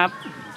ครับ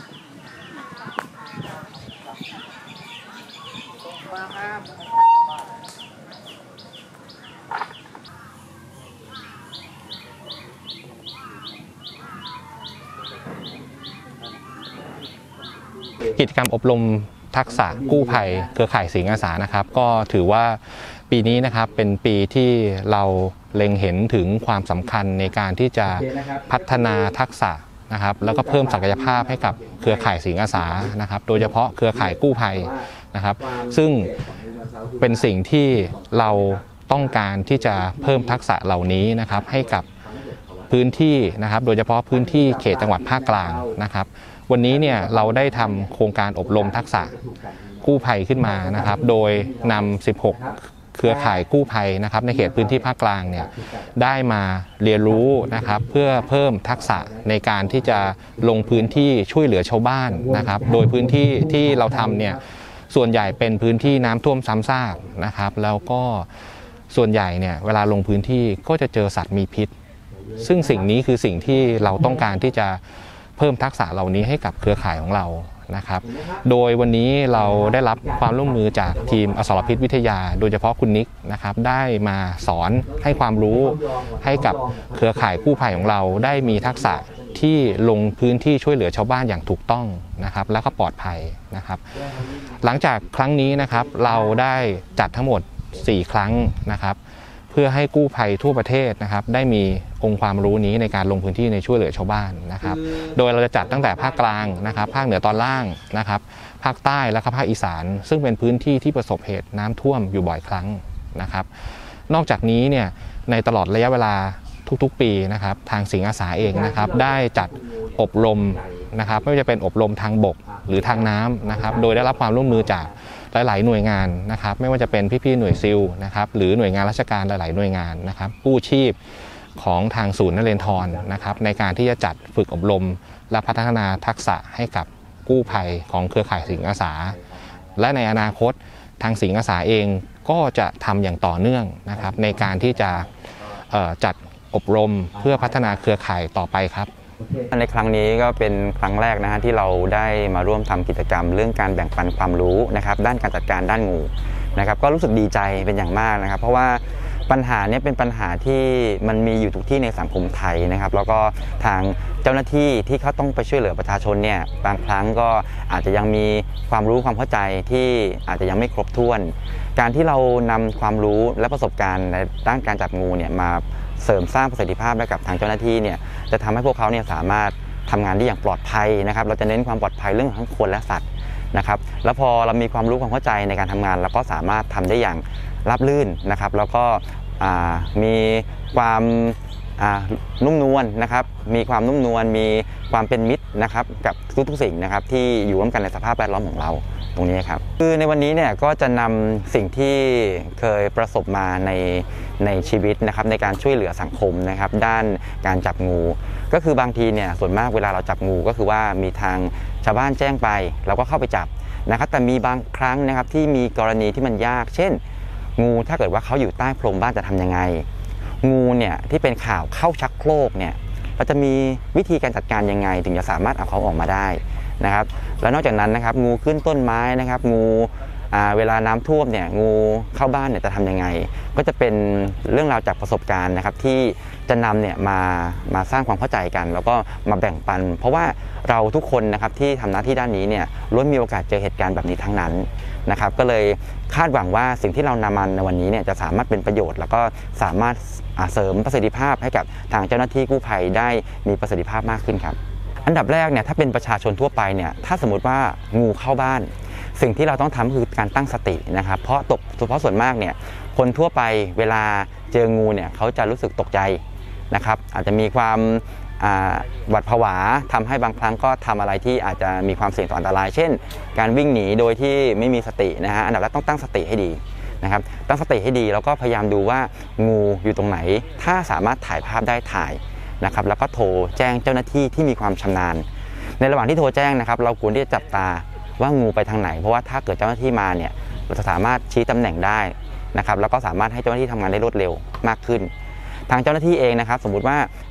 กิจกรรมอบรมทักษะกู้ภัยเครือข่ายสิงห์อาสานะครับก็ถือว่าปีนี้นะครับเป็นปีที่เราเล็งเห็นถึงความสำคัญในการที่จะพัฒนาทักษะนะครับแล้วก็เพิ่มศักยภาพให้กับเครือข่ายสิงห์อาสานะครับโดยเฉพาะเครือข่ายกู้ภัยนะครับซึ่งเป็นสิ่งที่เราต้องการที่จะเพิ่มทักษะเหล่านี้นะครับให้กับพื้นที่นะครับโดยเฉพาะพื้นที่เขตจังหวัดภาคกลางนะครับวันนี้เนี่ยเราได้ทำโครงการอบรมทักษะกู้ภัยขึ้นมานะครับโดยนำ16เครือข่ายกู้ภัยนะครับในเขตพื้นที่ภาคกลางเนี่ยได้มาเรียนรู้นะครับเพื่อเพิ่มทักษะในการที่จะลงพื้นที่ช่วยเหลือชาวบ้านนะครับโดยพื้นที่ที่เราทำเนี่ยส่วนใหญ่เป็นพื้นที่น้ำท่วมซ้ำซากนะครับแล้วก็ส่วนใหญ่เนี่ยเวลาลงพื้นที่ก็จะเจอสัตว์มีพิษซึ่งสิ่งนี้คือสิ่งที่เราต้องการที่จะเพิ่มทักษะเหล่านี้ให้กับเครือข่ายของเรานะครับโดยวันนี้เราได้รับความร่วมมือจากทีมอสรพิษวิทยาโดยเฉพาะคุณนิกนะครับได้มาสอนให้ความรู้ให้กับเครือข่ายกู้ภัยของเราได้มีทักษะที่ลงพื้นที่ช่วยเหลือชาวบ้านอย่างถูกต้องนะครับแล้วก็ปลอดภัยนะครับหลังจากครั้งนี้นะครับเราได้จัดทั้งหมด4ครั้งนะครับเพื่อให้กู้ภัยทั่วประเทศนะครับได้มีองค์ความรู้นี้ในการลงพื้นที่ในช่วยเหลือชาวบ้านนะครับโดยเราจะจัดตั้งแต่ภาคกลางนะครับภาคเหนือตอนล่างนะครับภาคใต้และก็ภาคอีสานซึ่งเป็นพื้นที่ที่ประสบเหตุน้ำท่วมอยู่บ่อยครั้งนะครับนอกจากนี้เนี่ยในตลอดระยะเวลาทุกๆปีนะครับทางสิงห์อาสาเองนะครับได้จัดอบรมนะครับไม่ว่าจะเป็นอบรมทางบกหรือทางน้ำนะครับโดยได้รับความร่วมมือจากหลายๆหน่วยงานนะครับไม่ว่าจะเป็นพี่ๆหน่วยซิลนะครับหรือหน่วยงานราชการหลายๆหน่วยงานนะครับกู้ชีพของทางศูนย์นเรนทรนะครับในการที่จะจัดฝึกอบรมและพัฒนาทักษะให้กับกู้ภัยของเครือข่ายสิงห์อาสาและในอนาคตทางสิงห์อาสาเองก็จะทำอย่างต่อเนื่องนะครับในการที่จะจัดอบรมเพื่อพัฒนาเครือข่ายต่อไปครับในครั้งนี้ก็เป็นครั้งแรกนะฮะที่เราได้มาร่วมทำกิจกรรมเรื่องการแบ่งปันความรู้นะครับด้านการจัดการด้านงูนะครับก็รู้สึกดีใจเป็นอย่างมากนะครับเพราะว่าปัญหานี้เป็นปัญหาที่มันมีอยู่ทุกที่ในสังคมไทยนะครับแล้วก็ทางเจ้าหน้าที่ที่เขาต้องไปช่วยเหลือประชาชนเนี่ยบางครั้งก็อาจจะยังมีความรู้ความเข้าใจที่อาจจะยังไม่ครบถ้วนการที่เรานำความรู้และประสบการณ์ในด้านการจับงูเนี่ยมาเสริมสร้างประสิทธิภาพให้กับทางเจ้าหน้าที่เนี่ยจะทำให้พวกเขาเนี่ยสามารถทำงานได้อย่างปลอดภัยนะครับเราจะเน้นความปลอดภัยเรื่องทั้งคนและสัตว์นะครับแล้วพอเรามีความรู้ความเข้าใจในการทำงานเราก็สามารถทำได้อย่างราบรื่นนะครับแล้วก็มีความนุ่มนวลนะครับมีความนุ่มนวลมีความเป็นมิตรนะครับกับทุกๆสิ่งนะครับที่อยู่ร่วมกันในสภาพแวดล้อมของเราตรงนี้ครับคือในวันนี้เนี่ยก็จะนำสิ่งที่เคยประสบมาในชีวิตนะครับในการช่วยเหลือสังคมนะครับด้านการจับงูก็คือบางทีเนี่ยส่วนมากเวลาเราจับงูก็คือว่ามีทางชาวบ้านแจ้งไปเราก็เข้าไปจับนะครับแต่มีบางครั้งนะครับที่มีกรณีที่มันยากเช่นงูถ้าเกิดว่าเขาอยู่ใต้โพรงบ้านจะทำยังไงงูเนี่ยที่เป็นข่าวเข้าชักโครกเนี่ยเราจะมีวิธีการจัดการยังไงถึงจะสามารถเอาเขาออกมาได้นะครับแล้วนอกจากนั้นนะครับงูขึ้นต้นไม้นะครับงูเวลาน้ำท่วมเนี่ยงูเข้าบ้านเนี่ยจะทำยังไงก็จะเป็นเรื่องราวจากประสบการณ์นะครับที่จะนำเนี่ยมาสร้างความเข้าใจกันแล้วก็มาแบ่งปันเพราะว่าเราทุกคนนะครับที่ทำหน้าที่ด้านนี้เนี่ยล้วนมีโอกาสเจอเหตุการณ์แบบนี้ทั้งนั้นนะครับก็เลยคาดหวังว่าสิ่งที่เรานำมาในวันนี้เนี่ยจะสามารถเป็นประโยชน์แล้วก็สามารถเสริมประสิทธิภาพให้กับทางเจ้าหน้าที่กู้ภัยได้มีประสิทธิภาพมากขึ้นครับอันดับแรกเนี่ยถ้าเป็นประชาชนทั่วไปเนี่ยถ้าสมมติว่างูเข้าบ้านสิ่งที่เราต้องทำคือการตั้งสตินะครับเพราะส่วนมากเนี่ยคนทั่วไปเวลาเจองูเนี่ยเขาจะรู้สึกตกใจนะครับอาจจะมีความหวาดผวาทำให้บางครั้งก็ทำอะไรที่อาจจะมีความเสี่ยงต่ออันตรายเช่นการวิ่งหนีโดยที่ไม่มีสตินะฮะอันดับแรกต้องตั้งสติให้ดีนะครับตั้งสติให้ดีแล้วก็พยายามดูว่างูอยู่ตรงไหนถ้าสามารถถ่ายภาพได้ถ่ายนะครับแล้วก็โทรแจ้งเจ้าหน้าที่ที่มีความชำนาญในระหว่างที่โทรแจ้งนะครับเราควรที่จะจับตาว่างูไปทางไหนเพราะว่าถ้าเกิดเจ้าหน้าที่มาเนี่ยเราจะสามารถชี้ตำแหน่งได้นะครับแล้วก็สามารถให้เจ้าหน้าที่ทำงานได้รวดเร็วมากขึ้นทางเจ้าหน้าที่เองนะครับสมมุติว่า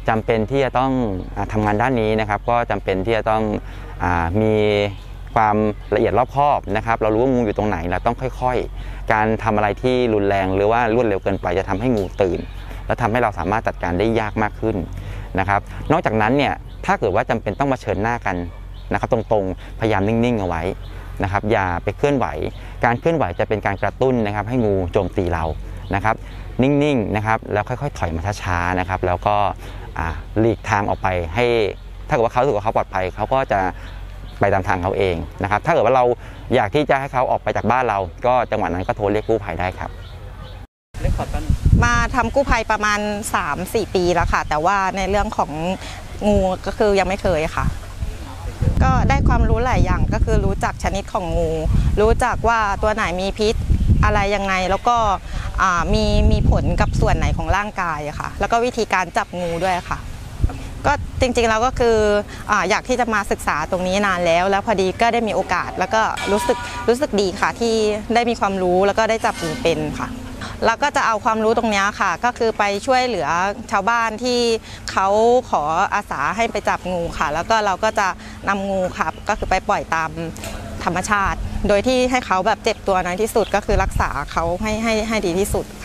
จำเป็นที่จะต้องทำงานด้านนี้นะครับก็จำเป็นที่จะต้องมีความละเอียดรอบคอบนะครับเรารู้ว่างูอยู่ตรงไหนเราต้องค่อยๆการทำอะไรที่รุนแรงหรือว่ารวดเร็วเกินไปจะทำให้งูตื่นและทำให้เราสามารถจัดการได้ยากมากขึ้นนะครับนอกจากนั้นเนี่ยถ้าเกิดว่าจำเป็นต้องมาเผชิญหน้ากันนะครับตรงๆพยายามนิ่งๆเอาไว้นะครับอย่าไปเคลื่อนไหวการเคลื่อนไหวจะเป็นการกระตุ้นนะครับให้งูโจมตีเรานะครับนิ่งๆนะครับแล้วค่อยๆถอยมาช้าๆนะครับแล้วก็หลีกทางออกไปให้ถ้าเกิดว่าเขารู้สึกว่าเขาปลอดภัยเขาก็จะไปตามทางเขาเองนะครับถ้าเกิดว่าเราอยากที่จะให้เขาออกไปจากบ้านเราก็จังหวะนั้นก็โทรเรียกกู้ภัยได้ครับมาทำกู้ภัยประมาณ 3-4 ปีแล้วค่ะแต่ว่าในเรื่องของงูก็คือยังไม่เคยค่ะก็ได้ความรู้หลายอย่างก็คือรู้จักชนิดของงูรู้จักว่าตัวไหนมีพิษอะไรยังไงแล้วก็มีผลกับส่วนไหนของร่างกายค่ะแล้วก็วิธีการจับงูด้วยค่ะก็จริงๆแล้วก็คืออยากที่จะมาศึกษาตรงนี้นานแล้วพอดีก็ได้มีโอกาสแล้วก็รู้สึกดีค่ะที่ได้มีความรู้แล้วก็ได้จับงูเป็นค่ะแล้วก็จะเอาความรู้ตรงนี้ค่ะก็คือไปช่วยเหลือชาวบ้านที่เขาขออาสาให้ไปจับงูค่ะแล้วก็เราก็จะนำงูค่ะก็คือไปปล่อยตามธรรมชาติโดยที่ให้เขาแบบเจ็บตัวน้อยที่สุดก็คือรักษาเขาให้ดีที่สุด